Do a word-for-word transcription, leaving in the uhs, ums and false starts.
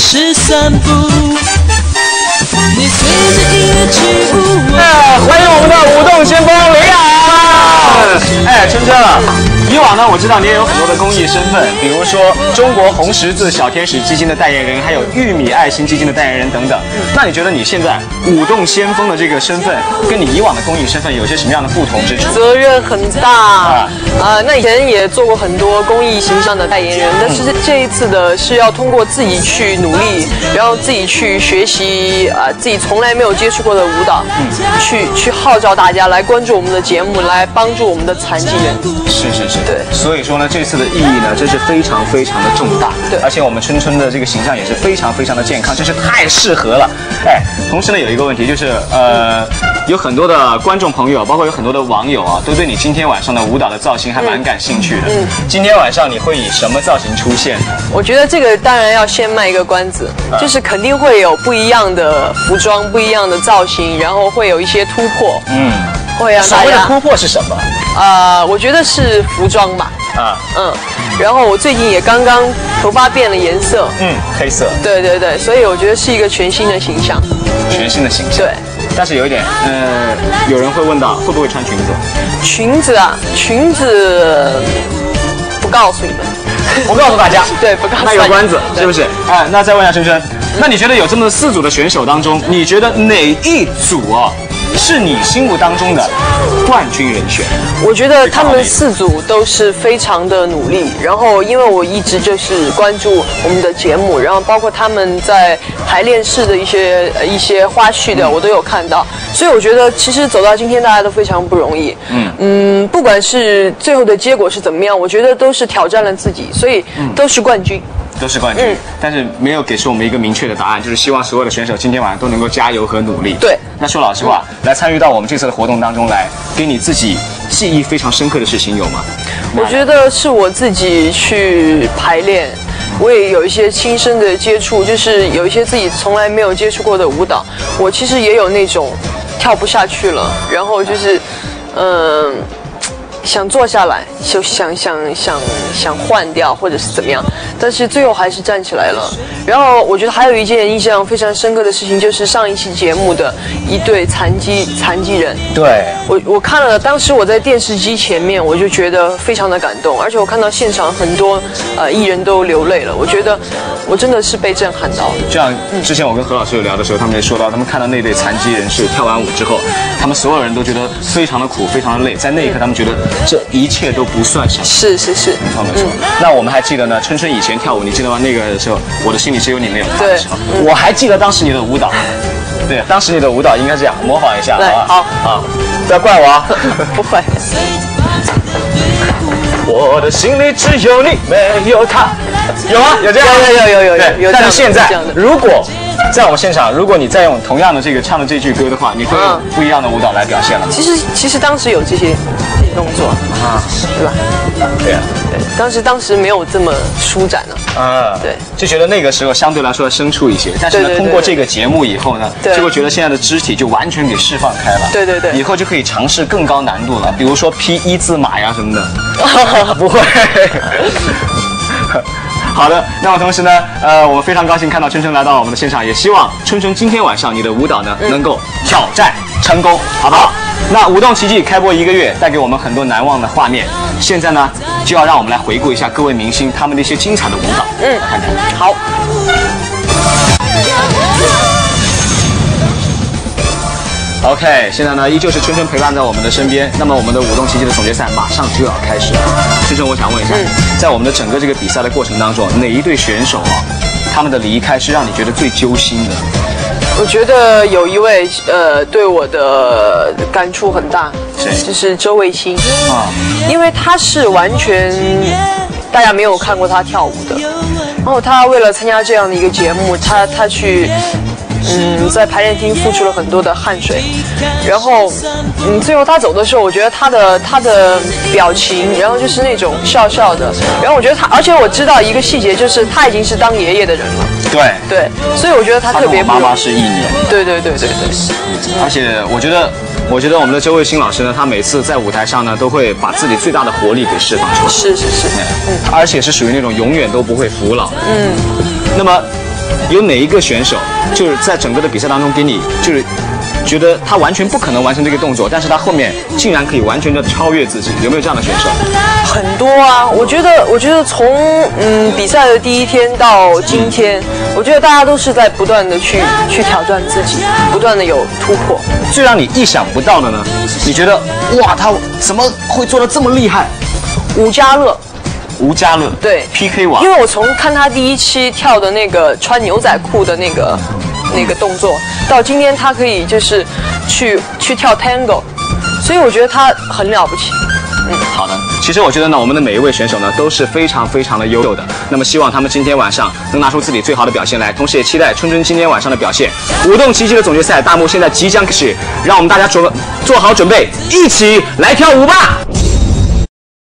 是散步。你随着音乐起舞。 哎，欢迎我们的舞动先锋雷亚。哎，春春啊，以往呢，我知道你也有很多的公益身份，比如说中国红十字小天使基金的代言人，还有玉米爱心基金的代言人等等。那你觉得你现在舞动先锋的这个身份，跟你以往的公益身份有些什么样的不同之处？ 责任很大啊、呃！那以前也做过很多公益形象的代言人，但是这一次的是要通过自己去努力，然后自己去学习啊、呃，自己从来没有接触过的舞蹈，嗯、去去号召大家来关注我们的节目，来帮助我们的残疾人。 是是是， 对。 所以说呢，这次的意义呢，真是非常非常的重大。 对， 而且我们春春的这个形象也是非常非常的健康，真是太适合了。哎，同时呢，有一个问题就是，呃，有很多的观众朋友，包括有很多的网友啊，都对你今天晚上的舞蹈的造型还蛮感兴趣的。嗯，嗯今天晚上你会以什么造型出现？ 我觉得这个当然要先卖一个关子，啊、就是肯定会有不一样的服装、不一样的造型，然后会有一些突破。嗯，会让大家。 所谓的突破是什么？ 呃，我觉得是服装吧。啊，嗯，然后我最近也刚刚头发变了颜色， 嗯，黑色。 对对对，所以我觉得是一个全新的形象。 全新的形象。 对。 但是有一点，呃，有人会问到会不会穿裙子？ 裙子啊，裙子不告诉你们， 我告诉大家， 对，不告诉大家。 卖个关子，是不是？哎，那再问一下春春，那你觉得有这么四组的选手当中，你觉得哪一组啊是你心目当中的冠军人选？ 我觉得他们四组都是非常的努力，然后因为我一直就是关注我们的节目，然后包括他们在排练室的一些一些花絮的，我都有看到，所以我觉得其实走到今天大家都非常不容易。嗯嗯，不管是最后的结果是怎么样，我觉得都是挑战了自己，所以都是冠军。 都是冠军，嗯、但是没有给出我们一个明确的答案，就是希望所有的选手今天晚上都能够加油和努力。 对， 那说老实话，嗯、来参与到我们这次的活动当中来，给你自己记忆非常深刻的事情有吗？ 我觉得是我自己去排练，我也有一些亲身的接触，就是有一些自己从来没有接触过的舞蹈，我其实也有那种跳不下去了，然后就是，嗯、呃。想坐下来，就想想想想换掉，或者是怎么样，但是最后还是站起来了。然后我觉得还有一件印象非常深刻的事情，就是上一期节目的一对残疾残疾人。 对， 我我看了，当时我在电视机前面，我就觉得非常的感动，而且我看到现场很多呃艺人都流泪了，我觉得我真的是被震撼到了。 这样，之前我跟何老师有聊的时候，他们也说到，他们看到那对残疾人士跳完舞之后，他们所有人都觉得非常的苦，非常的累，在那一刻他们觉得这一切都不算什么。 是是是， 没错没错。嗯、那我们还记得呢，春春以前跳舞，你记得吗？那个时候，我的心里只有你没有他的时候，嗯、我还记得当时你的舞蹈。对，当时你的舞蹈应该这样，模仿一下，好吧？ 好， 好，不要怪我啊。 不会。 我的心里只有你，没有他。有啊，有这样， 有有有有有有。 但是现在，如果在我们现场，如果你再用同样的这个唱的这句歌的话，你会用不一样的舞蹈来表现了。 其实其实当时有这些动作啊，对吧？ 对啊， 对，当时当时没有这么舒展呢。啊，对， 就觉得那个时候相对来说要生疏一些，但是呢，通过这个节目以后呢，就会觉得现在的肢体就完全给释放开了。 对对对， 以后就可以尝试更高难度了，比如说劈一字马呀什么的。不会。好的，那么同时呢，呃，我们非常高兴看到春春来到我们的现场，也希望春春今天晚上你的舞蹈呢、嗯、能够挑战成功，好不好？那舞动奇迹开播一个月，带给我们很多难忘的画面。现在呢，就要让我们来回顾一下各位明星他们的一些精彩的舞蹈，嗯，看看。 好。 OK， 现在呢依旧是春春陪伴在我们的身边。那么我们的舞动奇迹的总决赛马上就要开始了。春春，我想问一下，嗯、在我们的整个这个比赛的过程当中，哪一对选手啊，他们的离开是让你觉得最揪心的？ 我觉得有一位呃对我的感触很大，就是周卫星啊，因为他是完全大家没有看过他跳舞的，然后他为了参加这样的一个节目，他他去。嗯，在排练厅付出了很多的汗水，然后，嗯，最后他走的时候，我觉得他的他的表情，然后就是那种笑笑的，然后我觉得他，而且我知道一个细节，就是他已经是当爷爷的人了。 对对，所以我觉得他特别不容易。 他跟我妈妈是一年。 对对对对对。 而且我觉得，我觉得我们的周卫星老师呢，他每次在舞台上呢，都会把自己最大的活力给释放出来。 是是是。 嗯，而且是属于那种永远都不会服老。嗯。那么。 有哪一个选手就是在整个的比赛当中给你就是觉得他完全不可能完成这个动作，但是他后面竟然可以完全的超越自己？有没有这样的选手？ 很多啊，我觉得，我觉得从嗯比赛的第一天到今天，我觉得大家都是在不断的去去挑战自己，不断的有突破。 最让你意想不到的呢？你觉得哇，他怎么会做得这么厉害？ 吴家乐。 吴家乐对 P K 王， 因为我从看他第一期跳的那个穿牛仔裤的那个那个动作，到今天他可以就是去去跳 Tango， 所以我觉得他很了不起。 嗯，好的。其实我觉得呢，我们的每一位选手呢都是非常非常的优秀的。那么希望他们今天晚上能拿出自己最好的表现来，同时也期待春春今天晚上的表现。舞动奇迹的总决赛大幕现在即将开始，让我们大家准做好准备，一起来跳舞吧！